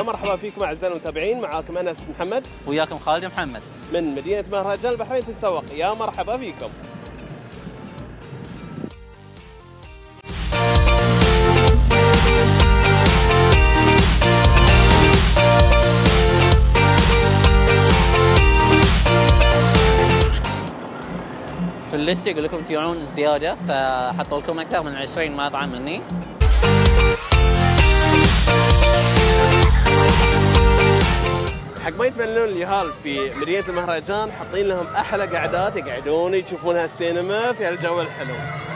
يا مرحبا فيكم اعزائي المتابعين، معاكم انس محمد وياكم خالد محمد من مدينه مهرجان البحرين تتسوق. يا مرحبا فيكم. في الليست يقول لكم تبيعون زياده، فحطوا لكم اكثر من 20 مطعم مني. حق ما يتمنون اليهال في مدينه المهرجان، حاطين لهم احلى قعدات يقعدون يشوفونها السينما في هالجو الحلو.